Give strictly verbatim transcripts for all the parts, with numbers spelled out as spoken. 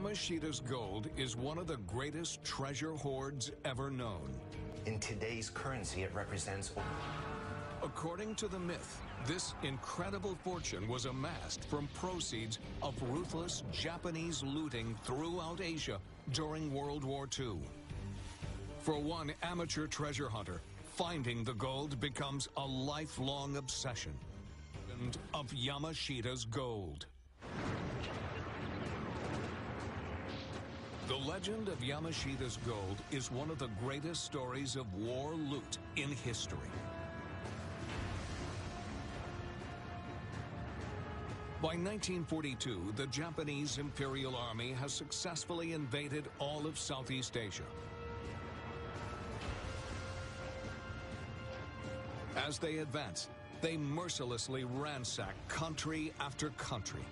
Yamashita's gold is one of the greatest treasure hoards ever known. In today's currency, it represents... According to the myth, this incredible fortune was amassed from proceeds of ruthless Japanese looting throughout Asia during World War Two. For one amateur treasure hunter, finding the gold becomes a lifelong obsession. And of Yamashita's gold. The legend of Yamashita's gold is one of the greatest stories of war loot in history. By nineteen forty-two, the Japanese Imperial Army has successfully invaded all of Southeast Asia. As they advance, they mercilessly ransack country after country.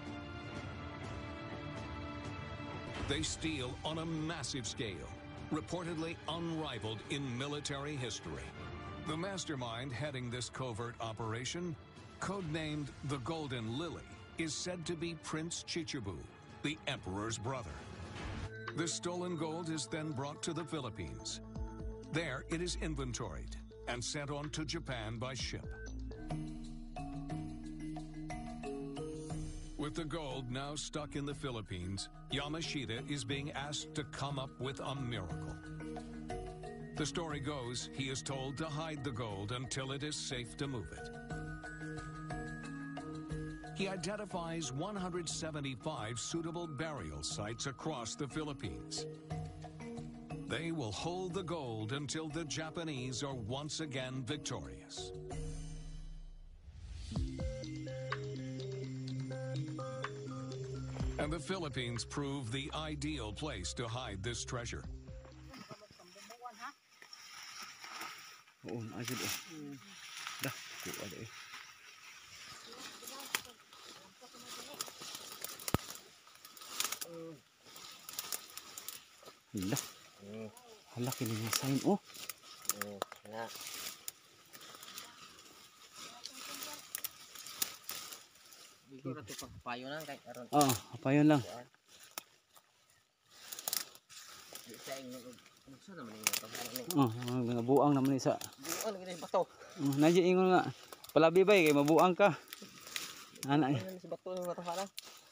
They steal on a massive scale, reportedly unrivaled in military history. The mastermind heading this covert operation, codenamed the Golden Lily, is said to be Prince Chichibu, the emperor's brother. The stolen gold is then brought to the Philippines. There it is inventoried and sent on to Japan by ship. With the gold now stuck in the Philippines, Yamashita is being asked to come up with a miracle. The story goes, he is told to hide the gold until it is safe to move it. He identifies one hundred seventy-five suitable burial sites across the Philippines. They will hold the gold until the Japanese are once again victorious. And the Philippines prove the ideal place to hide this treasure. Oo, agad eh. Dah, kuha ada eh. Hala. Hala, kinilasain. Oh. Hala. Ito na ito pang payo lang. Oo, payo lang. Oh, mga buang naman isa. Buang lagi sa bato. Oh, naji ingon nga. Palabi bay kay mabuang ka. Ana eh. Sa bato ng bato hala.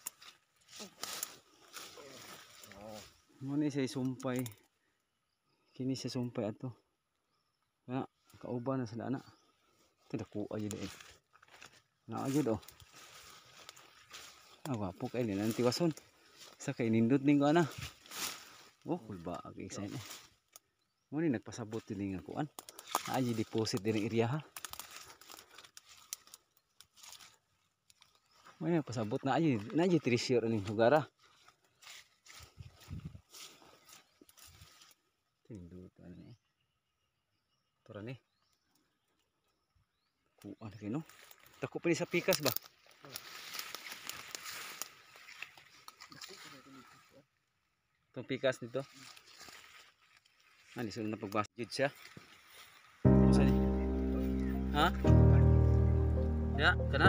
Mo ni say sumpay. Kini sa sumpay ato. Na kauban na sa ana. Tidak ko ayo dai. Na ayo do. Ah, wapo kay ni nanti wason. Sa kay nindot ning ko ana. Oh, kulba ang excited. Mo ni nagpasabot din nga kuan. Aji deposit din ang area ha. Mo ni pasabot na aji, na aji treasure ning lugar ha. Tindutan ni. Tora ni. Kuan kino. Tako pa ni sa pikas ba? Itong pikas nito. Ano, sunod na pagbasjud siya. Saan eh? Ha? Ya, kana?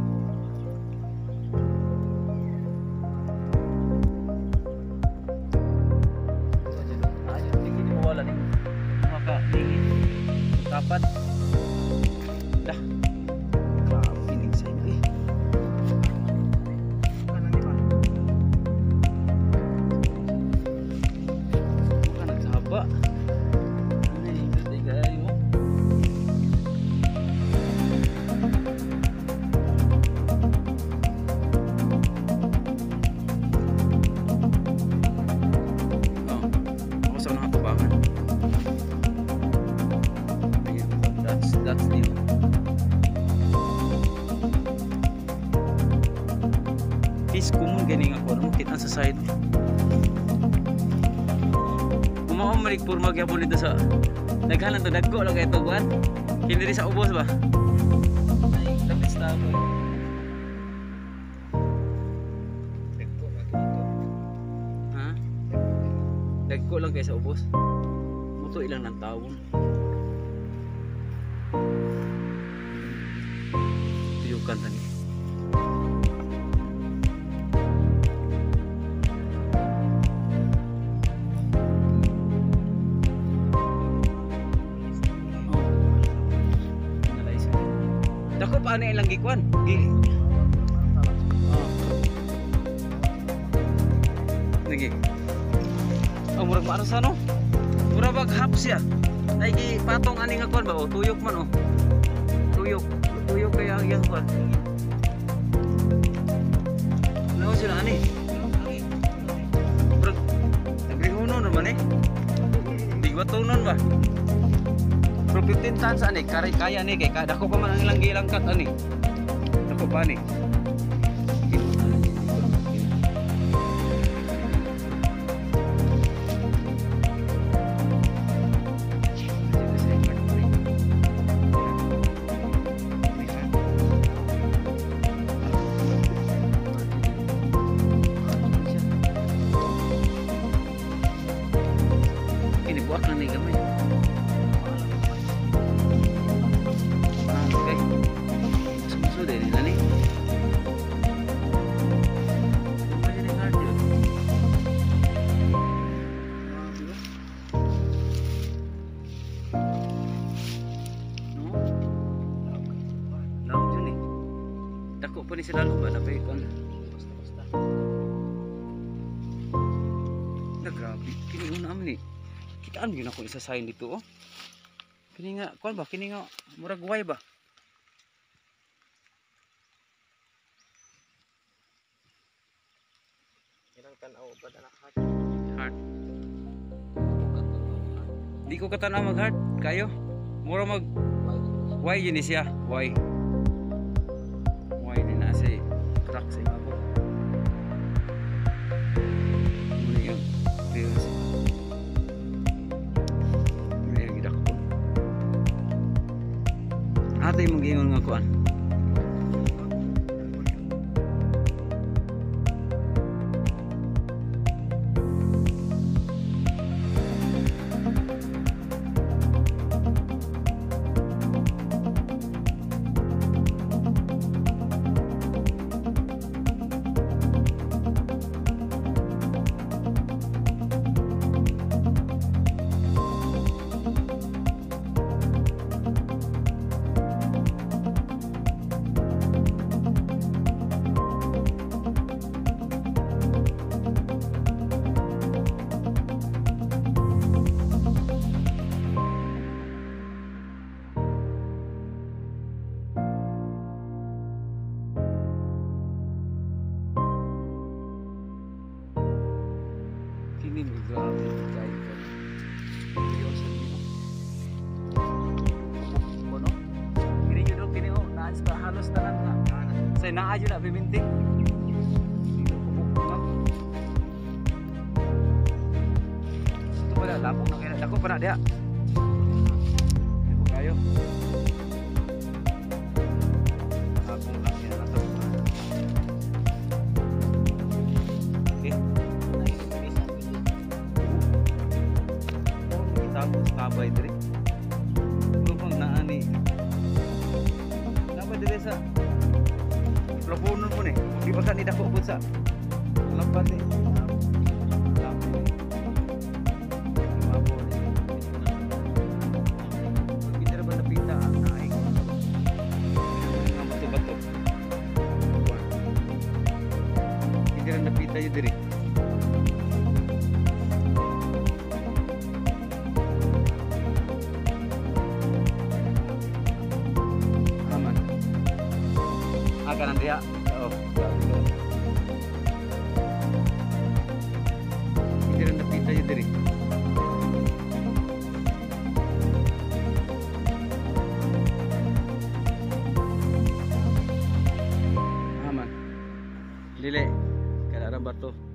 Ayo, tingin mo wala ning maka tingin. Kapat. Dah. Grabe ning sa eh. Ba? Ini tiga hari mo. Oh, ako sa mga tubangan. That's that's the. Is kumun ganing ako nung kita sa side. Marik pur magyapon dito sa naghalan to dagko lang kay tuguan kini sa ubos ba ay tapos ta ko dagko lang dito ha dagko lang kay sa ubos muto ilang nang tawon tuyukan tani ani ilang gikuan. Gi. Oh. Lagi. Oh, murag maano sa no? Murag bag haps ya. Ay gi patong ani nga kuan ba? Oh, tuyok man oh. Tuyok. Tuyok kaya ang iyang kuan. Ano sila ani? Murag nagrihuno naman eh. Bigwatonon ba? Pero fifteen tons ani, kaya kaya ni kay kada ko pa man ang ilang gilang kat ani. Dako pa ni. Ini buat na ni gamay. Dako pa ni sila lupa na pa ikon. Basta-basta. Na grabe. Kini una amin ni. Kitaan yun ako isa sign dito oh. Kini nga, kuan ba? Kini nga, murag way ba? Ilang tanaw ba na heart? Heart. Di ko katanaw mag heart. Kayo? Mura mag Y yun siya. Y. Y din na si crack sa ibabaw. Muna yun. Pero atay mong ingon nga kuan. Kini mo grabe kayo ka. Seryoso nito. Ano? Kini yun o, kini o. Naas pa halos tanan nga. Say naa yun na bibinti. Dito kumukungap. Ito pala, lapong na kayo. Dako pa na diya. Dito kayo. Lapong lang siya na ito. Okay. Tapos kabay diri. Lupang naani. Napa diri sa plafonon po ni. Di ba kan idako pud sa lampas ni. Mabo ni. Kita ba napita ang naik. Ang bato-bato. Kita napita yu diri. Kanan dia. Oh, hindi rin napita yun diri. Aman. Dili. Kada bato.